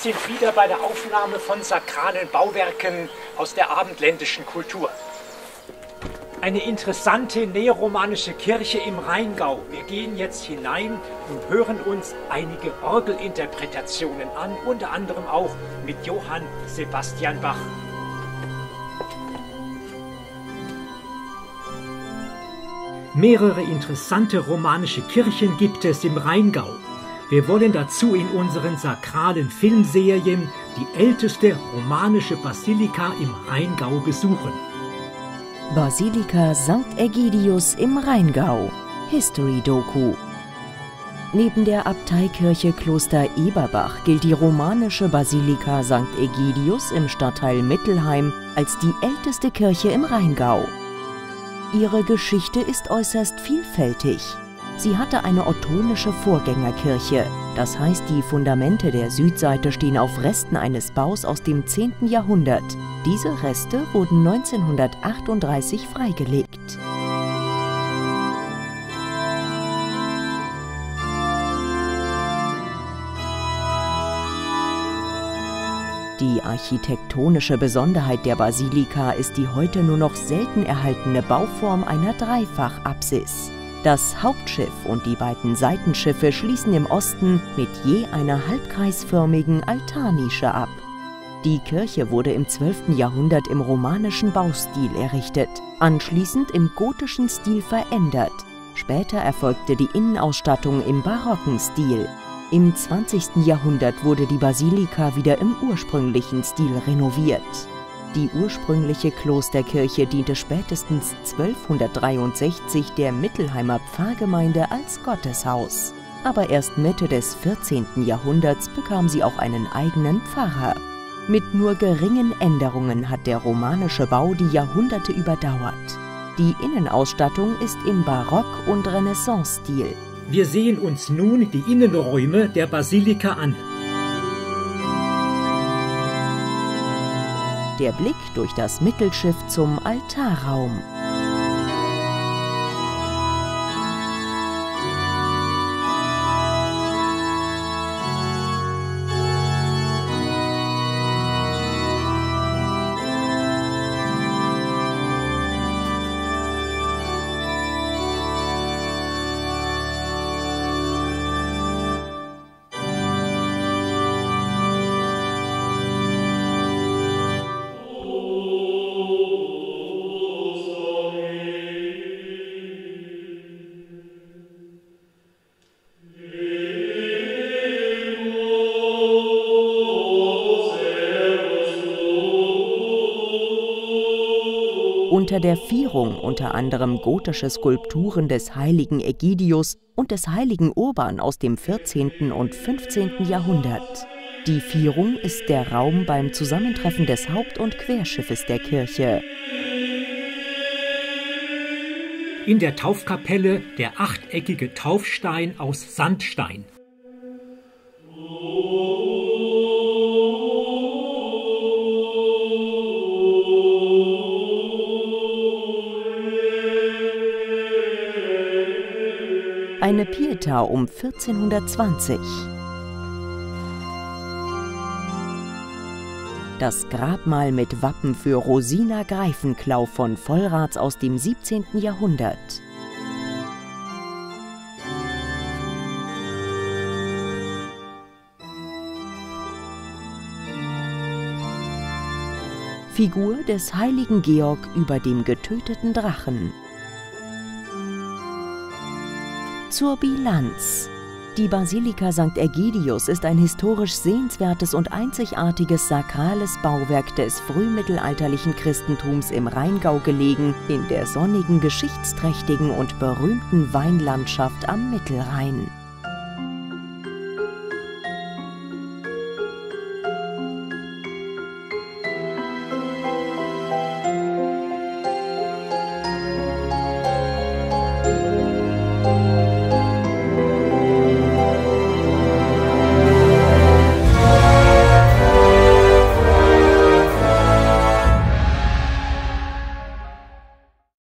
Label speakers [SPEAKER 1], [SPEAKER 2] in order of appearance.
[SPEAKER 1] sind wieder bei der Aufnahme von sakralen Bauwerken aus der abendländischen Kultur. Eine interessante neoromanische Kirche im Rheingau. Wir gehen jetzt hinein und hören uns einige Orgelinterpretationen an, unter anderem auch mit Johann Sebastian Bach. Mehrere interessante romanische Kirchen gibt es im Rheingau. Wir wollen dazu in unseren sakralen Filmserien die älteste romanische Basilika im Rheingau besuchen.
[SPEAKER 2] Basilika St. Ägidius im Rheingau. History-Doku. Neben der Abteikirche Kloster Eberbach gilt die romanische Basilika St. Ägidius im Stadtteil Mittelheim als die älteste Kirche im Rheingau. Ihre Geschichte ist äußerst vielfältig. Sie hatte eine ottonische Vorgängerkirche, das heißt, die Fundamente der Südseite stehen auf Resten eines Baus aus dem 10. Jahrhundert. Diese Reste wurden 1938 freigelegt. Die architektonische Besonderheit der Basilika ist die heute nur noch selten erhaltene Bauform einer Dreifachapsis. Das Hauptschiff und die beiden Seitenschiffe schließen im Osten mit je einer halbkreisförmigen Altarnische ab. Die Kirche wurde im 12. Jahrhundert im romanischen Baustil errichtet, anschließend im gotischen Stil verändert. Später erfolgte die Innenausstattung im barocken Stil. Im 20. Jahrhundert wurde die Basilika wieder im ursprünglichen Stil renoviert. Die ursprüngliche Klosterkirche diente spätestens 1263 der Mittelheimer Pfarrgemeinde als Gotteshaus. Aber erst Mitte des 14. Jahrhunderts bekam sie auch einen eigenen Pfarrer. Mit nur geringen Änderungen hat der romanische Bau die Jahrhunderte überdauert. Die Innenausstattung ist im Barock- und Renaissance-Stil.
[SPEAKER 1] Wir sehen uns nun die Innenräume der Basilika an.
[SPEAKER 2] Der Blick durch das Mittelschiff zum Altarraum. Unter der Vierung unter anderem gotische Skulpturen des heiligen Ägidius und des heiligen Urban aus dem 14. und 15. Jahrhundert. Die Vierung ist der Raum beim Zusammentreffen des Haupt- und Querschiffes der Kirche.
[SPEAKER 1] In der Taufkapelle der achteckige Taufstein aus Sandstein.
[SPEAKER 2] Eine Pietà um 1420. Das Grabmal mit Wappen für Rosina Greifenklau von Vollraths aus dem 17. Jahrhundert. Figur des heiligen Georg über dem getöteten Drachen. Zur Bilanz. Die Basilika St. Ägidius ist ein historisch sehenswertes und einzigartiges sakrales Bauwerk des frühmittelalterlichen Christentums im Rheingau gelegen, in der sonnigen, geschichtsträchtigen und berühmten Weinlandschaft am Mittelrhein.